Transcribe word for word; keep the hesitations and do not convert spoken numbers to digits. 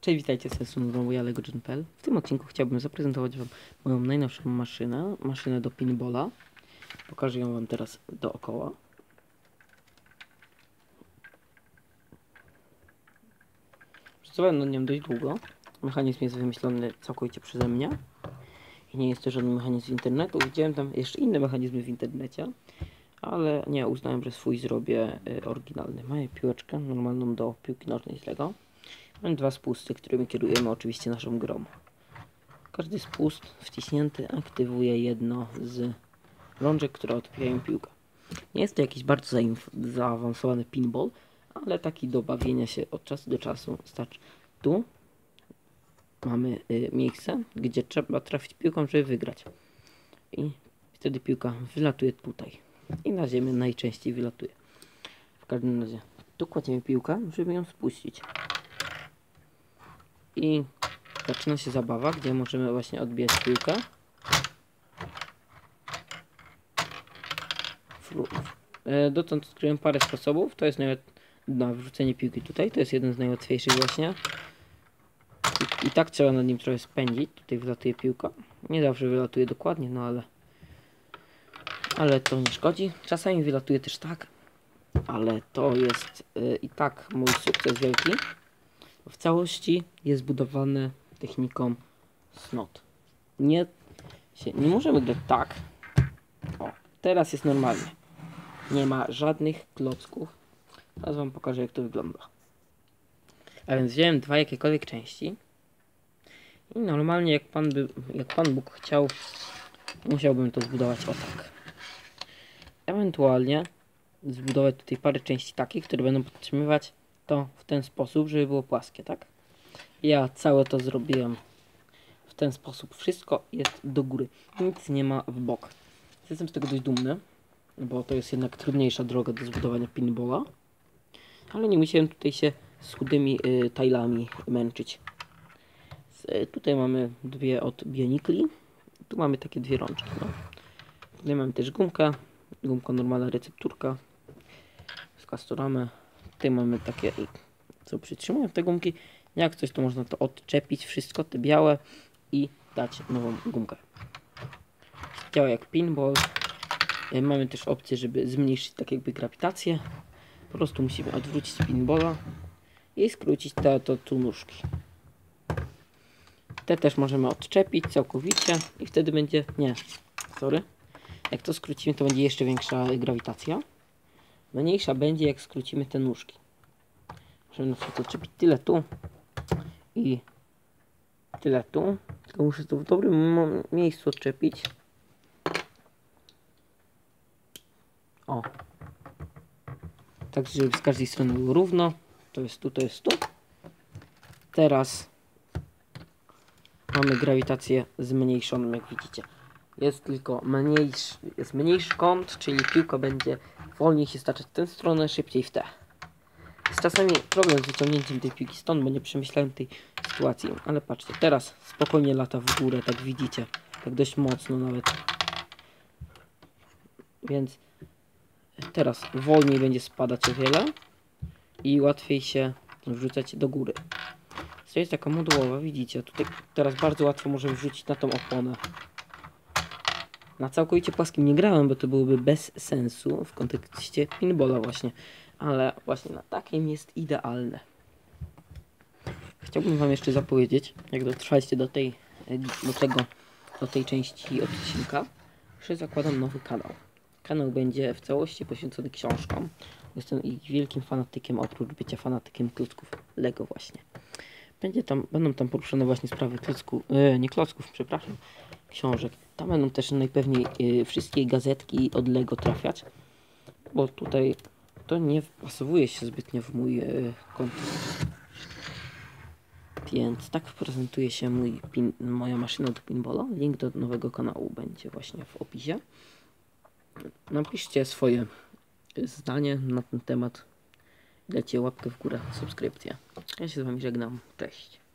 Cześć, witajcie, z znowu ja, LEGO John kropka p l. W tym odcinku chciałbym zaprezentować wam moją najnowszą maszynę, maszynę do pinballa. Pokażę ją wam teraz dookoła. Pracowałem nad nią dość długo. Mechanizm jest wymyślony całkowicie przeze mnie. I nie jest to żaden mechanizm z internetu. Widziałem tam jeszcze inne mechanizmy w internecie. Ale nie, uznałem, że swój zrobię y, oryginalny. Mamy piłeczkę normalną do piłki nożnej z LEGO. Mamy dwa spusty, którymi kierujemy oczywiście naszą grą. Każdy spust wciśnięty aktywuje jedno z rączek, które odbijają piłkę. Nie jest to jakiś bardzo zaawansowany pinball, ale taki do bawienia się od czasu do czasu starczy. Tu mamy y, miejsce, gdzie trzeba trafić piłką, żeby wygrać. I wtedy piłka wylatuje tutaj. I na ziemię najczęściej wylatuje. W każdym razie tu kładziemy piłkę, żeby ją spuścić. I zaczyna się zabawa, gdzie możemy właśnie odbijać piłkę. Dotąd odkryłem parę sposobów. To jest nawet na wrzucenie piłki tutaj. To jest jeden z najłatwiejszych właśnie. I, I tak trzeba nad nim trochę spędzić. Tutaj wylatuje piłka. Nie zawsze wylatuje dokładnie, no ale ale to nie szkodzi. Czasami wylatuje też tak. Ale to jest yy, i tak mój sukces wielki. W całości jest budowane techniką snot. Nie, się, nie możemy grać tak. O, teraz jest normalnie. Nie ma żadnych klocków. Teraz wam pokażę, jak to wygląda. A więc wziąłem dwa jakiekolwiek części. I normalnie, jak Pan, by, jak Pan Bóg chciał, musiałbym to zbudować o tak. Ewentualnie zbudować tutaj parę części takich, które będą podtrzymywać to w ten sposób, żeby było płaskie, tak? Ja całe to zrobiłem w ten sposób. Wszystko jest do góry. Nic nie ma w bok. Jestem z tego dość dumny, bo to jest jednak trudniejsza droga do zbudowania pinballa. Ale nie musiałem tutaj się z chudymi y, tajlami męczyć. Z, y, tutaj mamy dwie od Bionicli. Tu mamy takie dwie rączki. No. Tutaj mamy też gumkę. Gumka normalna, recepturka. Z Castoramy. Tutaj mamy takie, co przytrzymują te gumki. Jak coś, to można to odczepić wszystko, te białe, i dać nową gumkę. Działa jak pinball. Mamy też opcję, żeby zmniejszyć tak jakby grawitację. Po prostu musimy odwrócić pinballa i skrócić te to tu nóżki. Te też możemy odczepić całkowicie i wtedy będzie, nie, sorry. Jak to skrócimy, to będzie jeszcze większa grawitacja. Mniejsza będzie, jak skrócimy te nóżki. Możemy na przykład odczepić tyle tu i tyle tu. Tylko muszę to w dobrym miejscu odczepić. O. Tak, żeby z każdej strony było równo. To jest tu, to jest tu. Teraz mamy grawitację zmniejszoną, jak widzicie. Jest tylko mniejszy, jest mniejszy kąt, czyli piłka będzie wolniej się staczać w tę stronę, szybciej w tę. Jest czasami problem z wyciągnięciem tej piłki stąd, bo nie przemyślałem tej sytuacji. Ale patrzcie, teraz spokojnie lata w górę, tak widzicie. Tak dość mocno nawet. Więc teraz wolniej będzie spadać o wiele i łatwiej się wrzucać do góry. To jest taka modułowa, widzicie. Tutaj teraz bardzo łatwo możemy wrzucić na tą oponę. Na całkowicie płaskim nie grałem, bo to byłoby bez sensu w kontekście pinballa właśnie. Ale właśnie na takim jest idealne. Chciałbym wam jeszcze zapowiedzieć, jak dotrwaliście do tej, do tego, do tej części odcinka, że zakładam nowy kanał. Kanał będzie w całości poświęcony książkom. Jestem ich wielkim fanatykiem, oprócz bycia fanatykiem klocków LEGO właśnie. Będzie tam, będą tam poruszone właśnie sprawy klocków, e, nie klocków, przepraszam, książek. Tam będą też najpewniej e, wszystkie gazetki od LEGO trafiać, bo tutaj to nie wpasowuje się zbytnio w mój e, kontekst. Więc tak prezentuje się mój pin, moja maszyna do pinballa. Link do nowego kanału będzie właśnie w opisie. Napiszcie swoje zdanie na ten temat. Dajcie łapkę w górę, subskrypcję. Ja się z wami żegnam. Cześć.